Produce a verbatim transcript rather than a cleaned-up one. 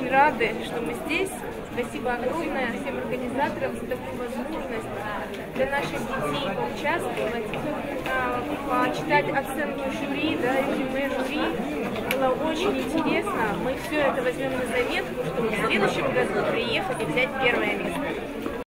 очень рады, что мы здесь. Спасибо огромное всем организаторам за такую возможность для наших детей поучаствовать, почитать оценки жюри, да, резюме жюри. Было очень интересно. Мы все это возьмем на заметку, чтобы в следующем году приехать и взять первое место.